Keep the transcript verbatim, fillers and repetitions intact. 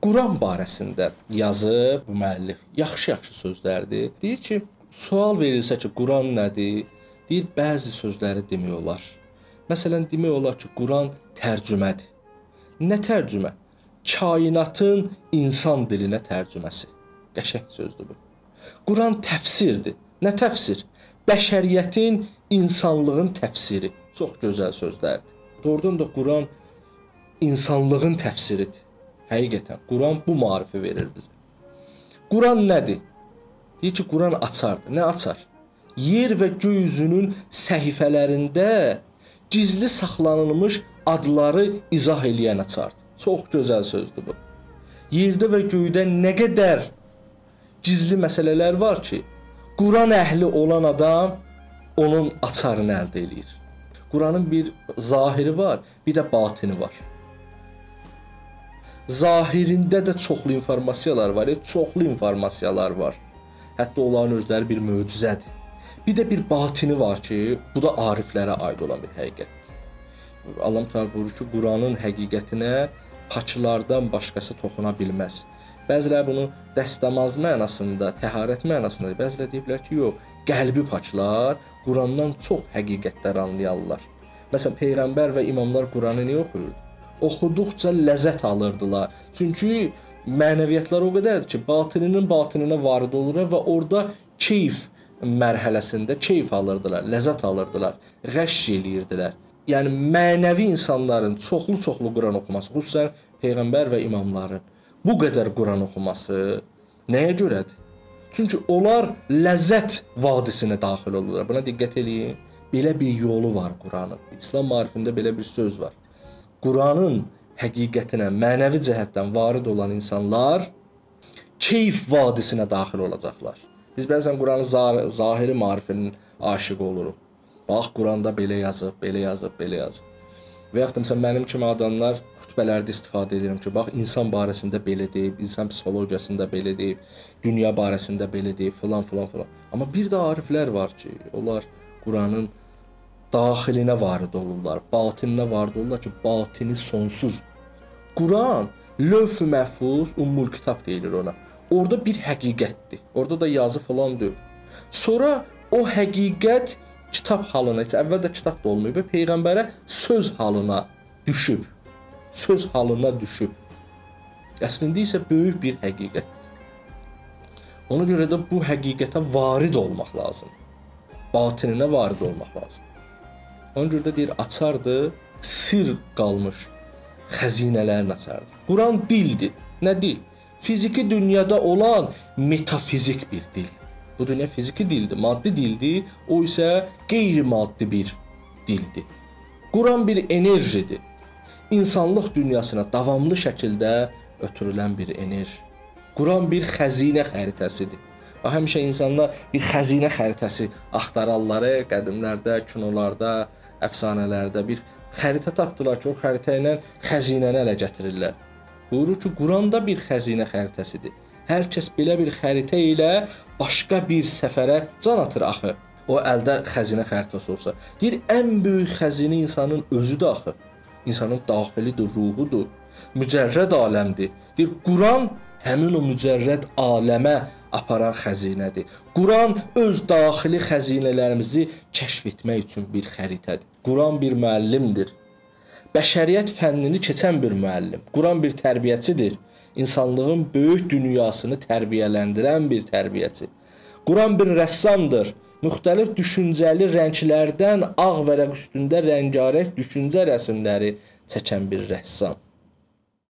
Quran barəsində yazıb bu müəllif yaxşı-yaxşı sözlərdir. Deyir ki, sual verilsə ki, Quran nədir? Deyir, bəzi sözləri demək olar. Məsələn, demək olar ki, Quran tərcümədir. Nə tərcümə? Kainatın insan dilinə tərcüməsi. Qəşəng sözdür bu. Quran təfsirdir. Nə təfsir? Bəşəriyyətin, insanlığın təfsiri. Çox gözəl sözlərdir. Doğrudan da Quran insanlığın təfsiridir. Həqiqətən, Quran bu marifi verir bizə. Quran nədir? Deyir ki, Quran açardır. Nə açar? Yer və göy üzünün səhifələrində gizli saxlanılmış adları izah eləyən açardır. Çox gözəl sözdür bu. Yerdə və göydə nə qədər gizli məsələlər var ki, Quran əhli olan adam onun açarını əldə eləyir. Quranın bir zahiri var, bir də batini var. Zahirində də çoxlu informasiyalar var, çoxlu informasiyalar var. Hətta onların özləri bir möcüzədir. Bir də bir batini var ki, bu da ariflərə aid olan bir həqiqətdir. Allah Təala buyurur ki, Quranın həqiqətinə paçılardan başqası toxuna bilməz. Bəziləri bunu dəstəmaz mənasında, təharət mənasında, bəziləri deyiblər ki, yox, qəlbi paçlar Qurandan çox həqiqətlər anlayarlar. Məsələn, Peyğəmbər və imamlar Quranı niyə oxuyurdu? Oxuduqca ləzzət alırdılar. Çünki mənəviyyatlar o qədərdir ki, batininin batininə varid olur və orada keyf mərhələsində keyf alırdılar, ləzzət alırdılar, qəşş eləyirdilər. Yəni, mənəvi insanların çoxlu-çoxlu Quran oxuması, xüsusən Peyğəmbər və imamların bu qədər Quran oxuması nəyə görədir? Çünki onlar ləzzət vadisinə daxil olurlar. Buna diqqət eləyin. Belə bir yolu var Quranın. İslam marifində belə bir söz var. Quranın həqiqətinə mənəvi cəhətdən varid olan insanlar keyf vadisinə daxil olacaqlar. Biz bəzən Quranın zahiri marifinin aşiqi oluruq. Bax, Quranda belə yazıb, belə yazıb, belə yazıb. Və yaxud da məsələn, mənim kimi adamlar xütbələrdə istifadə edirəm ki, bax, insan barəsində belə deyib, insan psixologiyasında belə deyib, dünya barəsində belə deyib, filan, filan, filan. Amma bir də ariflər var ki, onlar Quranın daxilinə varid olurlar, batininə varid olurlar ki, batini sonsuzdur. Quran, lövh-ü məhfuz, ummul kitab deyilir ona. Orada bir həqiqətdir. Orada da yazı filan deyil. Sonra o həqiqət kitab halına, heç əvvəldə kitab da olmayıb və Peyğəmbərə söz halına düşüb. Söz halına düşüb. Əslində isə böyük bir həqiqətdir. Ona görə də bu həqiqətə varid olmaq lazım. Batininə varid olmaq lazım. Ona görə də deyir, açardır, sir qalmış xəzinələrin açardır. Quran dildir. Nə dil? Fiziki dünyada olan metafizik bir dil. Bu dünya fiziki dildir, maddi dildir, o isə qeyri-maddi bir dildir. Quran bir enerjidir. İnsanlıq dünyasına davamlı şəkildə ötürülən bir enerji. Quran bir xəzinə xəritəsidir. Həmişə insanlar bir xəzinə xəritəsi axtararlar, qədimlərdə, kinolarda, əfsanələrdə bir xəritə tapdılar ki, o xəritə ilə xəzinəni ələ gətirirlər. Buyurur ki, Quran da bir xəzinə xəritəsidir. Hər kəs belə bir xəritə ilə başqa bir səfərə can atır axı. O əldə xəzinə xəritəsi olsa. Deyir, ən böyük xəzinə insanın özüdür axı. İnsanın daxilidir, ruhudur. Mücərrəd aləmdir. Deyir, Quran həmin o mücərrəd aləmə aparan xəzinədir. Quran öz daxili xəzinələrimizi kəşf etmək üçün bir xəritədir. Quran bir müəllimdir. Bəşəriyyət fənnini keçən bir müəllim. Quran bir tərbiyəçidir. İnsanlığın böyük dünyasını tərbiyələndirən bir tərbiyəçi. Quran bir rəssamdır. Müxtəlif düşüncəli rənglərdən ağ vərəq üstündə rəngarəng düşüncə rəsmləri çəkən bir rəssam.